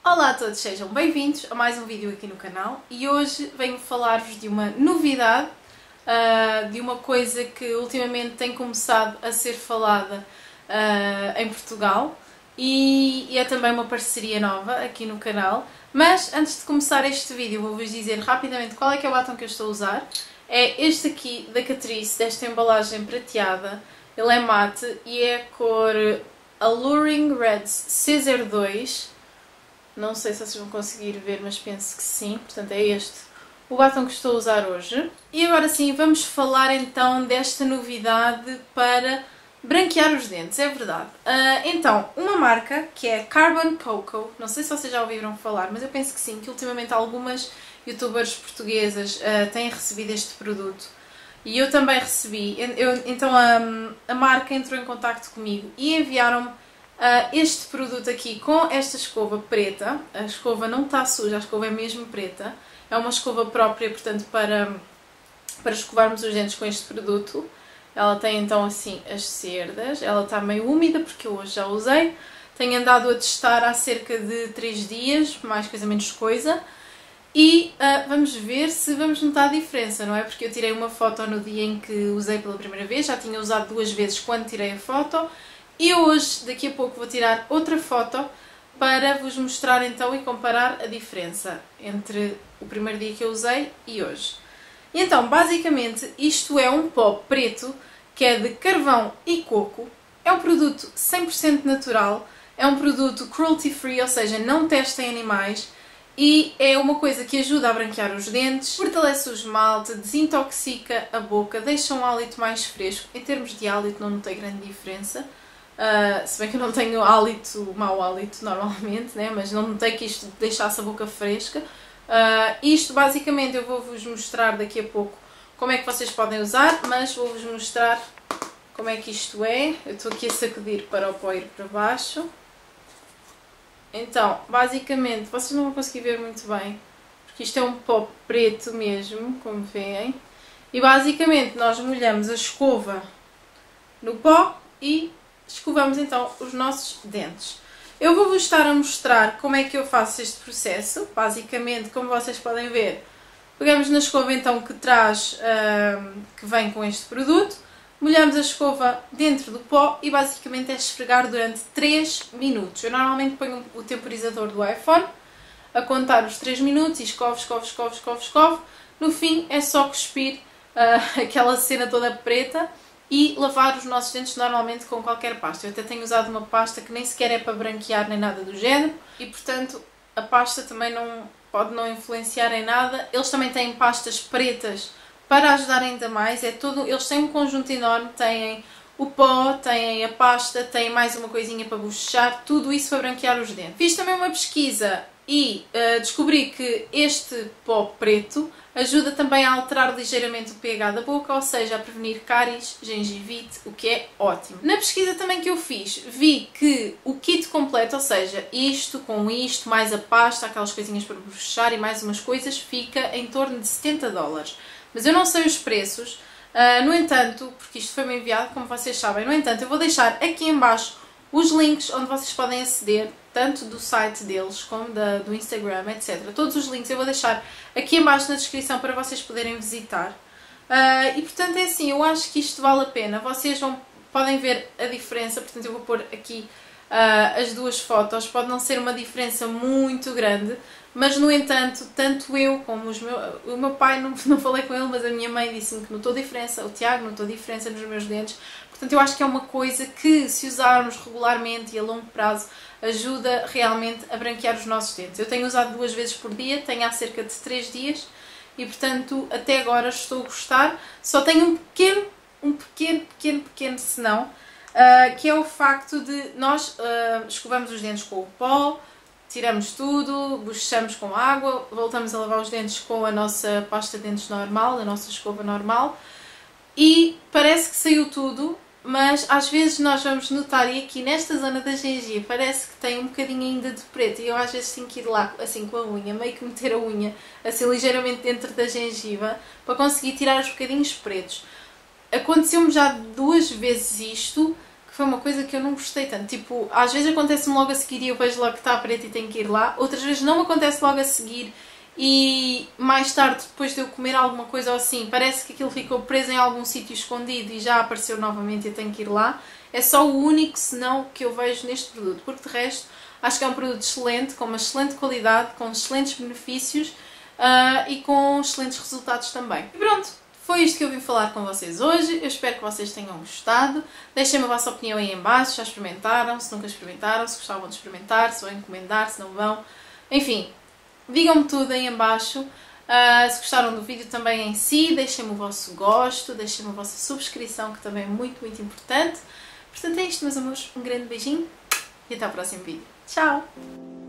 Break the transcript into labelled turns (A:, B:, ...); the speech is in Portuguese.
A: Olá a todos, sejam bem-vindos a mais um vídeo aqui no canal e hoje venho falar-vos de uma novidade, de uma coisa que ultimamente tem começado a ser falada em Portugal e é também uma parceria nova aqui no canal. Mas antes de começar este vídeo vou-vos dizer rapidamente qual é que é o batom que eu estou a usar. É este aqui da Catrice, desta embalagem prateada. Ele é mate e é a cor Alluring Reds C02. Não sei se vocês vão conseguir ver, mas penso que sim. Portanto, é este o batom que estou a usar hoje. E agora sim, vamos falar então desta novidade para branquear os dentes, é verdade. Então, uma marca que é Carbon Cocoa, não sei se vocês já ouviram falar, mas eu penso que sim, que ultimamente algumas youtubers portuguesas têm recebido este produto. E eu também recebi. Então a marca entrou em contacto comigo e enviaram-me este produto aqui com esta escova preta. A escova não está suja, a escova é mesmo preta. É uma escova própria, portanto, para escovarmos os dentes com este produto. Ela tem então assim as cerdas, ela está meio úmida porque eu hoje já usei. Tenho andado a testar há cerca de 3 dias, mais coisa menos coisa. E vamos ver se vamos notar a diferença, não é? Porque eu tirei uma foto no dia em que usei pela primeira vez, já tinha usado 2 vezes quando tirei a foto. E hoje, daqui a pouco, vou tirar outra foto para vos mostrar então e comparar a diferença entre o primeiro dia que eu usei e hoje. E então, basicamente, isto é um pó preto que é de carvão e coco. É um produto 100% natural, é um produto cruelty free, ou seja, não testa em animais. E é uma coisa que ajuda a branquear os dentes, fortalece o esmalte, desintoxica a boca, deixa um hálito mais fresco. Em termos de hálito não notei grande diferença. Se bem que eu não tenho mau hálito normalmente, né? Mas não notei que isto deixasse a boca fresca. Isto basicamente eu vou-vos mostrar daqui a pouco como é que vocês podem usar, mas vou-vos mostrar como é que isto é. Eu estou aqui a sacudir para o pó ir para baixo. Então, basicamente, vocês não vão conseguir ver muito bem, porque isto é um pó preto mesmo, como veem. E basicamente nós molhamos a escova no pó e escovamos então os nossos dentes. Eu vou-vos estar a mostrar como é que eu faço este processo. Basicamente, como vocês podem ver, pegamos na escova então que traz, que vem com este produto, molhamos a escova dentro do pó e basicamente é esfregar durante 3 minutos. Eu normalmente ponho o temporizador do iPhone a contar os 3 minutos e escovo, escovo, escovo, escovo, escovo. No fim é só cuspir aquela cena toda preta e lavar os nossos dentes normalmente com qualquer pasta. Eu até tenho usado uma pasta que nem sequer é para branquear nem nada do género e portanto a pasta também pode não influenciar em nada. Eles também têm pastas pretas para ajudar ainda mais. Eles têm um conjunto enorme, têm o pó, têm a pasta, têm mais uma coisinha para bochechar, tudo isso para branquear os dentes. Fiz também uma pesquisa e descobri que este pó preto ajuda também a alterar ligeiramente o pH da boca, ou seja, a prevenir cáries, gengivite, o que é ótimo. Na pesquisa também que eu fiz, vi que o kit completo, ou seja, isto com isto, mais a pasta, aquelas coisinhas para bochechar e mais umas coisas, fica em torno de $70. Mas eu não sei os preços, no entanto, porque isto foi-me enviado, como vocês sabem, no entanto, eu vou deixar aqui em baixo os links onde vocês podem aceder, tanto do site deles como do Instagram, etc. Todos os links eu vou deixar aqui em baixo na descrição para vocês poderem visitar. E portanto é assim, eu acho que isto vale a pena. Vocês podem ver a diferença, portanto eu vou pôr aqui as duas fotos. Pode não ser uma diferença muito grande, mas no entanto, tanto eu como o meu pai, não falei com ele, mas a minha mãe disse-me que notou diferença, o Tiago notou diferença nos meus dentes. Portanto eu acho que é uma coisa que, se usarmos regularmente e a longo prazo, ajuda realmente a branquear os nossos dentes. Eu tenho usado 2 vezes por dia, tenho há cerca de 3 dias e portanto até agora estou a gostar. Só tenho um pequeno senão, que é o facto de nós escovamos os dentes com o pó, tiramos tudo, bochechamos com água, voltamos a lavar os dentes com a nossa pasta de dentes normal, a nossa escova normal e parece que saiu tudo. Mas às vezes nós vamos notar, e aqui nesta zona da gengiva parece que tem um bocadinho ainda de preto e eu às vezes tenho que ir lá assim com a unha, meio que meter a unha assim ligeiramente dentro da gengiva para conseguir tirar os bocadinhos pretos. Aconteceu-me já 2 vezes isto, que foi uma coisa que eu não gostei tanto. Tipo, às vezes acontece-me logo a seguir e eu vejo logo que está preto e tenho que ir lá. Outras vezes não me acontece logo a seguir e mais tarde, depois de eu comer alguma coisa ou assim, parece que aquilo ficou preso em algum sítio escondido e já apareceu novamente e eu tenho que ir lá. É só o único senão que eu vejo neste produto, porque de resto acho que é um produto excelente, com uma excelente qualidade, com excelentes benefícios e com excelentes resultados também. E pronto, foi isto que eu vim falar com vocês hoje. Eu espero que vocês tenham gostado. Deixem-me a vossa opinião aí em baixo, já experimentaram, se nunca experimentaram, se gostavam de experimentar, se vão encomendar, se não vão. Enfim, digam-me tudo aí em baixo. Se gostaram do vídeo também em si, deixem-me o vosso gosto, deixem-me a vossa subscrição, que também é muito, muito importante. Portanto é isto, meus amores. Um grande beijinho e até ao próximo vídeo. Tchau!